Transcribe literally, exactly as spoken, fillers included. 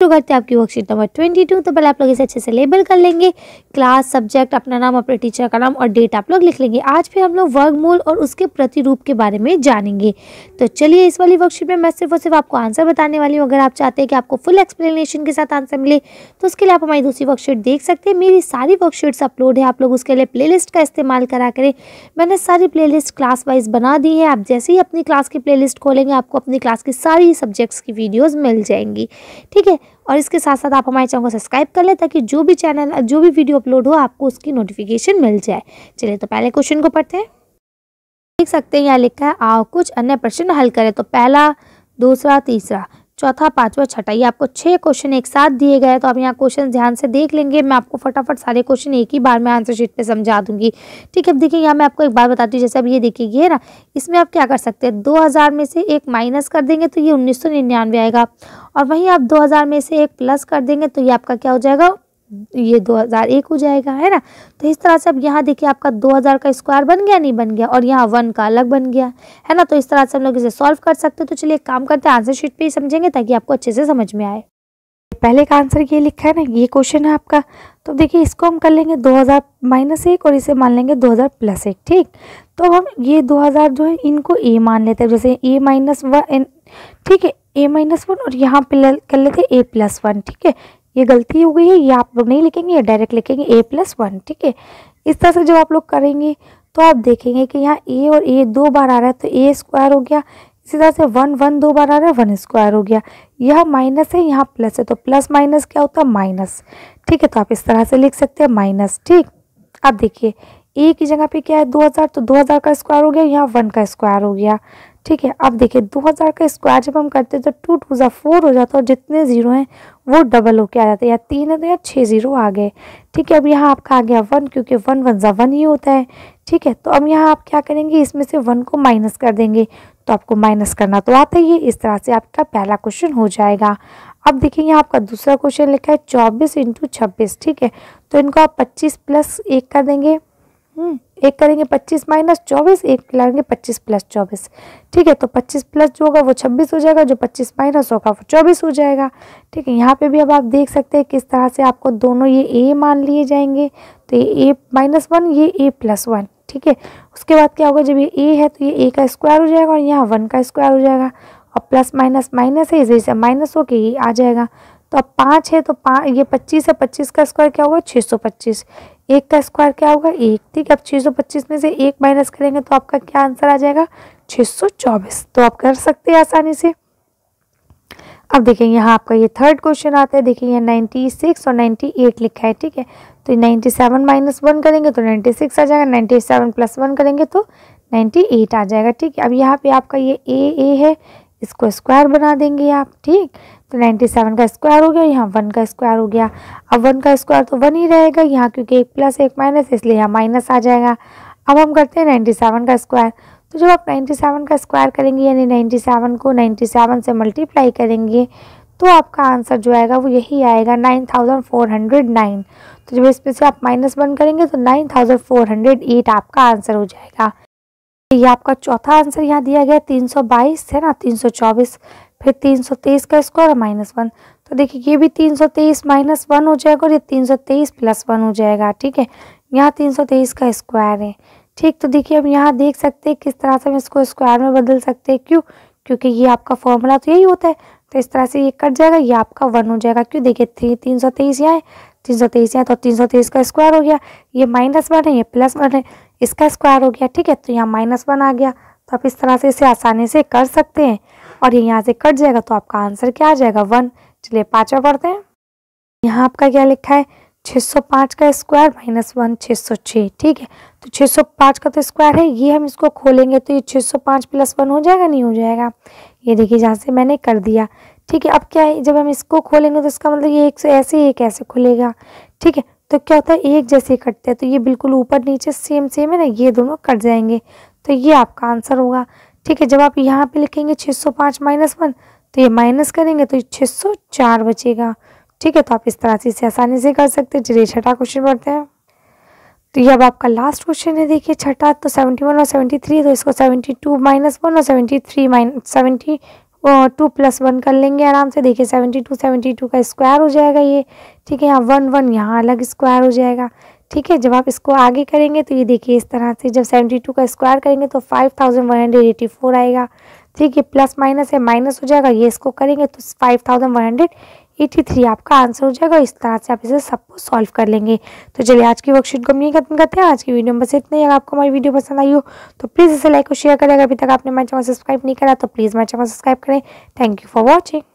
शुरू करते हैं आपकी वर्कशीट नंबर बाईस। तो पहले आप लोग इसे अच्छे से लेबल कर लेंगे, क्लास, सब्जेक्ट, अपना नाम, अपने टीचर का नाम और डेट आप लोग लिख लेंगे। आज फिर हम लोग वर्गमूल और उसके प्रतिरूप के बारे में जानेंगे। तो चलिए, इस वाली वर्कशीट में मैं सिर्फ और सिर्फ आपको आंसर बताने वाली हूँ। अगर आप चाहते हैं कि आपको फुल एक्सप्लेनेशन के साथ आंसर मिले तो उसके लिए आप हमारी दूसरी वर्कशीट देख सकते हैं। मेरी सारी वर्कशीट्स अपलोड है, आप लोग उसके लिए प्लेलिस्ट का इस्तेमाल करा करें। मैंने सारी प्लेलिस्ट क्लास वाइज बना दी है। आप जैसे ही अपनी क्लास की प्लेलिस्ट खोलेंगे आपको अपनी क्लास की सारी सब्जेक्ट्स की वीडियोस मिल जाएंगी, ठीक है। और इसके साथ साथ आप हमारे चैनल को सब्सक्राइब कर लें ताकि जो भी चैनल जो भी वीडियो अपलोड हो आपको उसकी नोटिफिकेशन मिल जाए। चलिए, तो पहले क्वेश्चन को पढ़ते हैं। देख सकते हैं यहाँ लिखा है, आओ कुछ अन्य प्रश्न हल करें। तो पहला, दूसरा, तीसरा, चौथा, पांचवा, छठा, ये आपको छह क्वेश्चन एक साथ दिए गए हैं। तो आप यहाँ क्वेश्चन ध्यान से देख लेंगे। मैं आपको फटाफट सारे क्वेश्चन एक ही बार में आंसर शीट पे समझा दूंगी, ठीक है। अब देखिए, यहाँ मैं आपको एक बार बताती हूँ। जैसे अब ये देखिए, ये ना, इसमें आप क्या कर सकते हैं, दो हज़ार में से एक माइनस कर देंगे तो ये उन्नीस सौ निन्यानवे आएगा, और वहीं आप दो हज़ार में से एक प्लस कर देंगे तो ये आपका क्या हो जाएगा, ये दो हज़ार एक हो जाएगा, है ना। तो इस तरह से अब यहाँ देखिए आपका दो हज़ार का स्क्वायर बन गया, नहीं बन गया, और यहाँ वन का अलग बन गया, है ना। तो इस तरह से हम लोग इसे सॉल्व कर सकते हैं। तो चलिए एक काम करते हैं, आंसर शीट पे ही समझेंगे ताकि आपको अच्छे से समझ में आए। पहले का आंसर ये लिखा है ना, ये क्वेश्चन है आपका। तो देखिए, इसको हम कर लेंगे दो हज़ार माइनस एक और इसे मान लेंगे दो हज़ार प्लस एक, ठीक। तो हम ये दो हज़ार जो है इनको ए मान लेते हैं, जैसे ए माइनस वन, ठीक है, ए माइनस वन, और यहाँ पे कर लेते हैं ए प्लस वन, ठीक है। ये गलती हो गई है, ये आप लोग नहीं लिखेंगे, ये डायरेक्ट लिखेंगे ए प्लस वन, ठीक है। इस तरह से जब आप लोग करेंगे तो आप देखेंगे कि यहाँ ए और ए दो बार आ रहा है तो ए स्क्वायर हो गया। इसी तरह से वन वन दो बार आ रहा है, वन स्क्वायर हो गया। यह माइनस है, यहाँ प्लस है, तो प्लस माइनस क्या होता है, माइनस, ठीक है। तो आप इस तरह से लिख सकते हैं माइनस, ठीक। अब देखिए, ए की जगह पे क्या है, दो हज़ार, तो दो हज़ार का स्क्वायर हो गया, यहाँ वन का स्क्वायर हो गया, ठीक है। अब देखिए, दो हज़ार का स्क्वायर जब हम करते हैं तो टू टू ज़ा फोर हो जाता है, और जितने जीरो हैं वो डबल होके आ जाते हैं। या तीन है तो यहाँ छः जीरो आ गए, ठीक है। अब यहाँ आपका आ गया वन, क्योंकि वन वन ज़ा वन ही होता है, ठीक है। तो अब यहाँ आप क्या करेंगे, इसमें से वन को माइनस कर देंगे। तो आपको माइनस करना तो आता ही है। इस तरह से आपका पहला क्वेश्चन हो जाएगा। अब देखिए, यहाँ आपका दूसरा क्वेश्चन लिखा है चौबीस इंटू छब्बीस, ठीक है। तो इनको आप पच्चीस प्लस एक कर देंगे, हम्म एक करेंगे पच्चीस माइनस चौबीस, एक करेंगे पच्चीस प्लस चौबीस, ठीक है। तो पच्चीस प्लस जो होगा वो छब्बीस हो जाएगा, जो पच्चीस माइनस होगा वो चौबीस हो जाएगा, ठीक है। यहाँ पे भी अब आप देख सकते हैं किस तरह से आपको दोनों ये ए मान लिए जाएंगे। तो ये ए माइनस वन, ये ए प्लस वन, ठीक है। उसके बाद क्या होगा, जब ये ए है तो ये ए का स्क्वायर हो जाएगा और यहाँ वन का स्क्वायर हो जाएगा, और प्लस माइनस माइनस है, इस वजह से माइनस होके ये आ जाएगा। तो अब पाँच है तो पाँच, ये पच्चीस है, पच्चीस का स्क्वायर क्या होगा, छः सौ पच्चीस। एक का स्क्वायर क्या होगा, एक, ठीक है। अब छः सौ पच्चीस में से एक माइनस करेंगे तो आपका क्या आंसर आ जाएगा, छः सौ चौबीस। तो आप कर सकते हैं आसानी से। अब देखिए, यहाँ आपका ये थर्ड क्वेश्चन आता है। देखिए, यहाँ नाइन्टी सिक्स और नाइन्टी एट लिखा है, ठीक है। तो ये नाइन्टी सेवन माइनस वन करेंगे तो नाइन्टी सिक्स आ जाएगा, नाइन्टी सेवन प्लस वन करेंगे तो नाइन्टी एट आ जाएगा, ठीक है। अब यहाँ पे आपका ये ए ए है, इसको स्क्वायर बना देंगे आप, ठीक। तो नाइन्टी सेवन का स्क्वायर हो गया, यहाँ वन का स्क्वायर हो गया। अब वन का स्क्वायर तो वन ही रहेगा यहाँ, क्योंकि एक प्लस एक माइनस, इसलिए यहाँ माइनस आ जाएगा। अब हम करते हैं नाइन्टी सेवन का स्क्वायर। तो जब आप नाइन्टी सेवन का स्क्वायर करेंगे, यानी नाइन्टी सेवन को नाइन्टी सेवन से मल्टीप्लाई करेंगे, तो आपका आंसर जो आएगा वो यही आएगा, nine thousand four hundred nine. तो जब इसमें से आप माइनस वन करेंगे तो nine thousand four hundred eight आपका आंसर हो जाएगा। ये आपका चौथा आंसर यहाँ दिया गया, तीन सौ बाईस है ना, तीन सौ चौबीस, फिर तीन सौ तेईस का स्क्वायर और माइनस वन। तो देखिए, ये भी तीन सौ तेईस माइनस वन हो जाएगा और ये तीन सौ तेईस प्लस वन हो जाएगा, ठीक है। यहाँ तीन सौ तेईस का स्क्वायर है, ठीक। तो देखिए, अब यहाँ देख सकते हैं किस तरह से हम इसको स्क्वायर में बदल सकते हैं। क्यों, क्योंकि ये आपका फॉर्मूला तो यही होता है। तो इस तरह से ये कट जाएगा, ये आपका वन हो जाएगा। क्यों, देखिए थ्री तीन सौ तेईस यहाँ है, तीन सौ तेईस यहाँ, तो तीन सौ तेईस का स्क्वायर हो गया। ये माइनस वन है, ये प्लस वन है, इसका स्क्वायर हो गया, ठीक है। तो यहाँ माइनस वन आ गया। तो आप इस तरह से इसे आसानी से कर सकते हैं, और ये यहाँ से कट जाएगा तो आपका आंसर क्या आ जाएगा, वन। चलिए पाँचवा पढ़ते हैं। यहाँ आपका क्या लिखा है, छः सौ पाँच का स्क्वायर माइनस वन, छः सौ छः, ठीक है। तो छः सौ पाँच का तो स्क्वायर है, ये हम इसको खोलेंगे तो ये छः सौ पाँच प्लस वन हो जाएगा, नहीं हो जाएगा। ये देखिए, जहाँ से मैंने कर दिया, ठीक है। अब क्या है, जब हम इसको खोलेंगे तो इसका मतलब ये एक से ऐसे एक ऐसे खुलेगा, ठीक है। तो क्या होता है, एक जैसे कटते हैं, तो ये बिल्कुल ऊपर नीचे सेम सेम है ना, ये दोनों कट जाएंगे। तो ये आपका आंसर होगा, ठीक है। जब आप यहाँ पे लिखेंगे छः सौ पाँच माइनस वन, तो ये माइनस करेंगे तो ये छः सौ चार बचेगा, ठीक है। तो आप इस तरह से इसे आसानी से कर सकते हैं। चलिए छठा क्वेश्चन पढ़ते हैं। तो ये अब आपका लास्ट क्वेश्चन है। देखिए छठा, तो सेवेंटी वन और सेवेंटी थ्री, तो इसको सेवेंटी टू माइनस वन और seventy three minus seventy two plus one कर लेंगे आराम से। देखिए सेवेंटी टू सेवेंटी टू का स्क्वायर हो जाएगा ये, ठीक है। यहाँ वन वन यहाँ अलग स्क्वायर हो जाएगा, ठीक है। जब आप इसको आगे करेंगे तो ये देखिए इस तरह से, जब सेवेंटी टू का स्क्वायर करेंगे तो five thousand one hundred eighty four आएगा, ठीक है। प्लस माइनस है, माइनस हो जाएगा, ये इसको करेंगे तो five thousand one hundred eighty three आपका आंसर हो जाएगा। इस तरह से आप इसे सबको सॉल्व कर लेंगे। तो चलिए आज की वर्कशीट को हम यही खत्म करते हैं। आज की वीडियो में बस इतना ही। अगर आपको हमारी वीडियो पसंद आई हो तो प्लीज़ इसे लाइक और शेयर करें। अगर अभी तक आपने हमारे चैनल सब्सक्राइब नहीं करा तो प्लीज़ हमारे चैनल सब्सक्राइब करें। Thank you for watching.